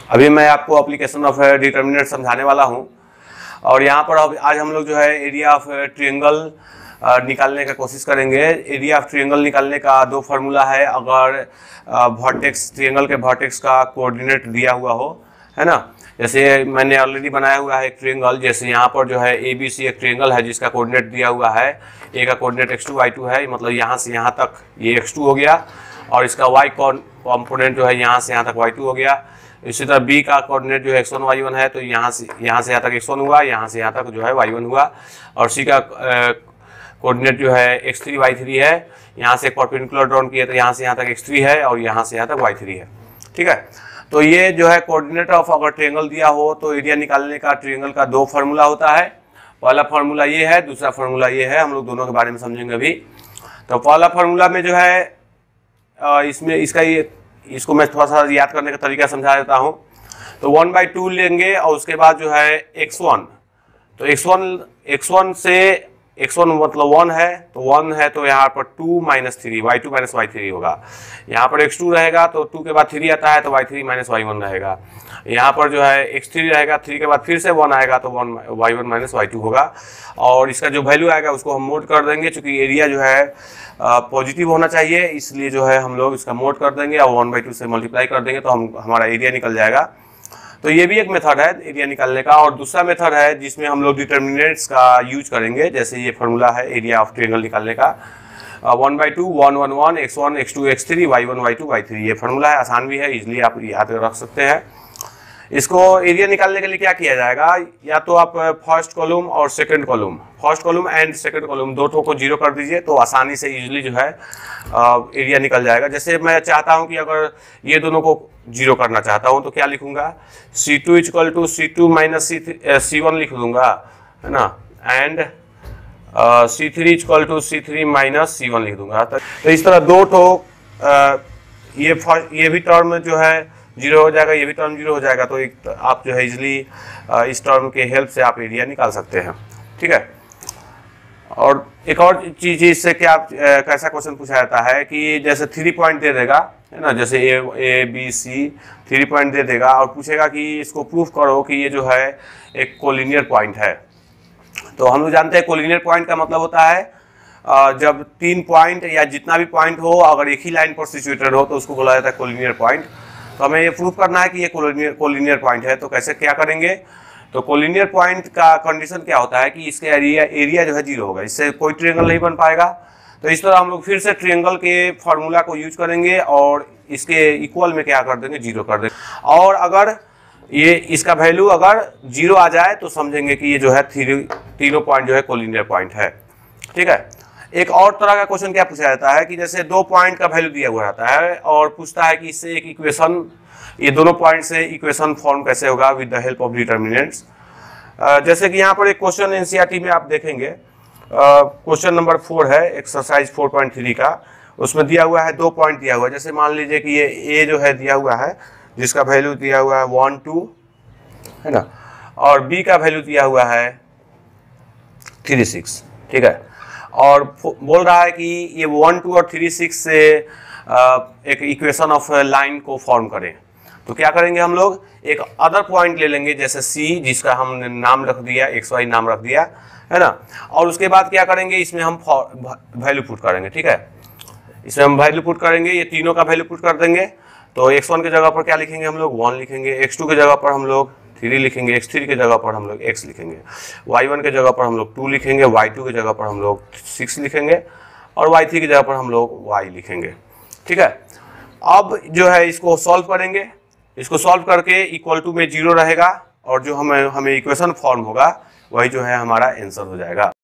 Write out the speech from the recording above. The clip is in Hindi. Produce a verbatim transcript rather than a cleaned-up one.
अभी मैं आपको एप्लीकेशन ऑफ डिटर्मिनेंट समझाने वाला हूं और यहाँ पर अब आज हम लोग जो है एरिया ऑफ ट्रायंगल निकालने का कोशिश करेंगे। एरिया ऑफ ट्रायंगल निकालने का दो फार्मूला है। अगर वर्टेक्स ट्रायंगल के वर्टेक्स का कोऑर्डिनेट दिया हुआ हो, है ना, जैसे मैंने ऑलरेडी बनाया हुआ है एक ट्रायंगल। जैसे यहाँ पर जो है ए बी सी एक ट्रायंगल है जिसका कोऑर्डिनेट दिया हुआ है। ए का coordinate x two y two है, मतलब यहाँ से यहाँ तक ये एक्स टू हो गया और इसका वाई कॉम्पोनेंट जो है यहाँ से यहाँ तक वाई टू हो गया। इसी तरह बी का कोऑर्डिनेट जो है एक्स वन वाई वन है, तो यहाँ से यहाँ से यहाँ तक एक्स वन हुआ, यहाँ से यहाँ तक जो है वाई वन हुआ। और सी का कोऑर्डिनेट जो है एक्स थ्री वाई थ्री है, यहाँ से परपेंडिकुलर ड्रॉन किया तो यहाँ से यहाँ तक एक्स थ्री है और यहाँ से यहाँ तक वाई थ्री है। ठीक है, तो ये जो है कोऑर्डिनेट ऑफ अगर ट्रायंगल दिया हो तो एरिया निकालने का ट्रायंगल का दो फार्मूला होता है। पहला फार्मूला ये है, दूसरा फार्मूला ये है। हम लोग दोनों के बारे में समझेंगे अभी। तो पहला फार्मूला में जो है इसमें इसका ये इसको मैं थोड़ा सा याद करने का तरीका समझा देता हूँ। तो वन बाई टू लेंगे और उसके बाद जो है एक्स वन, तो एक्स वन एक्स वन से एक्स वन मतलब वन है, तो वन है तो यहाँ पर two minus three y two minus y three होगा। यहाँ पर एक्स टू रहेगा तो टू के बाद थ्री आता है तो y three minus y one रहेगा। यहाँ पर जो है एक्स थ्री रहेगा, थ्री के बाद फिर से वन आएगा तो one y one minus y two होगा। और इसका जो वैल्यू आएगा उसको हम मोड कर देंगे, क्योंकि एरिया जो है पॉजिटिव होना चाहिए, इसलिए जो है हम लोग इसका मोड कर देंगे और वन बाई टू से मल्टीप्लाई कर देंगे तो हम हमारा एरिया निकल जाएगा। तो ये भी एक मेथड है एरिया निकालने का। और दूसरा मेथड है जिसमें हम लोग डिटर्मिनेंट्स का यूज करेंगे। जैसे ये फार्मूला है एरिया ऑफ ट्रायंगल निकालने का, one by two one one one x one x two x three y one y two y three. ये फार्मूला है, आसान भी है, इजिली आप याद रख सकते हैं। इसको एरिया निकालने के लिए क्या किया जाएगा, या तो आप फर्स्ट कॉलम और second column first column and second column दो ठो को जीरो कर दीजिए तो आसानी से इजीली जो है एरिया निकल जाएगा। जैसे मैं चाहता हूं कि अगर ये दोनों को जीरो करना चाहता हूं तो क्या लिखूंगा, C two equal to C two minus C one लिख दूंगा, है ना, and C three equal to C three minus C one लिख दूंगा। तो इस तरह दो ठो ये ये भी टर्म जो है जीरो हो जाएगा, ये भी टर्म जीरो हो जाएगा। तो एक आप जो है इजिली इस टर्म के हेल्प से आप एरिया निकाल सकते हैं। ठीक है, और एक और चीज इससे क्या कैसा क्वेश्चन पूछा जाता है कि जैसे थ्री पॉइंट दे देगा, है ना, जैसे A A B C three point दे देगा और पूछेगा कि इसको प्रूफ करो कि ये जो है एक कोलिनियर पॉइंट है। तो हम लोग जानते हैं कोलिनियर पॉइंट का मतलब होता है जब तीन पॉइंट या जितना भी पॉइंट हो अगर एक ही लाइन पर सिचुएटेड हो तो उसको बोला जाता है कोलिनियर पॉइंट। तो हमें ये प्रूफ करना है कि ये कोलिनियर कोलिनियर पॉइंट है। तो कैसे क्या करेंगे, तो कोलिनियर पॉइंट का कंडीशन क्या होता है कि इसके एरिया एरिया जो है जीरो होगा, इससे कोई ट्रायंगल नहीं बन पाएगा। तो इस तरह हम लोग फिर से ट्रायंगल के फार्मूला को यूज करेंगे और इसके इक्वल में क्या कर देंगे, जीरो कर देंगे। और अगर ये इसका वैल्यू अगर जीरो आ जाए तो समझेंगे कि ये जो है तीनों पॉइंट जो है कोलिनियर पॉइंट है। ठीक है, एक और तरह का क्वेश्चन क्या पूछा जाता है कि जैसे दो पॉइंट का वैल्यू दिया हुआ रहता है और पूछता है कि इससे एक इक्वेशन, ये दोनों पॉइंट से इक्वेशन फॉर्म कैसे होगा with the help of determinants. जैसे कि यहाँ पर एक क्वेश्चन एनसीईआरटी में आप देखेंगे, क्वेश्चन नंबर फोर है एक्सरसाइज फोर पॉइंट थ्री का। उसमें दिया हुआ है दो पॉइंट दिया हुआ है। जैसे मान लीजिए कि ये ए जो है दिया हुआ है जिसका वैल्यू दिया हुआ है वन टू, है ना, और बी का वैल्यू दिया हुआ है थ्री सिक्स। ठीक है, और बोल रहा है कि ये वन टू और थ्री सिक्स से एक इक्वेशन ऑफ लाइन को फॉर्म करें। तो क्या करेंगे, हम लोग एक अदर पॉइंट ले लेंगे जैसे सी, जिसका हमने नाम रख दिया एक्स वाई नाम रख दिया, है ना, और उसके बाद क्या करेंगे, इसमें हम वैल्यू पुट करेंगे। ठीक है, इसमें हम वैल्यू पुट करेंगे, ये तीनों का वैल्यू पुट कर देंगे। तो एक्स वन के जगह पर क्या लिखेंगे हम लोग, वन लिखेंगे। एक्स टू के जगह पर हम लोग थ्री लिखेंगे। एक्स थ्री के जगह पर हम लोग एक्स लिखेंगे। वाई वन के जगह पर हम लोग टू लिखेंगे। वाई टू के जगह पर हम लोग सिक्स लिखेंगे और वाई थ्री की जगह पर हम लोग वाई लिखेंगे। ठीक है, अब जो है इसको सॉल्व करेंगे। इसको सॉल्व करके इक्वल टू में जीरो रहेगा और जो हमें हमें इक्वेशन फॉर्म होगा वही जो है हमारा आंसर हो जाएगा।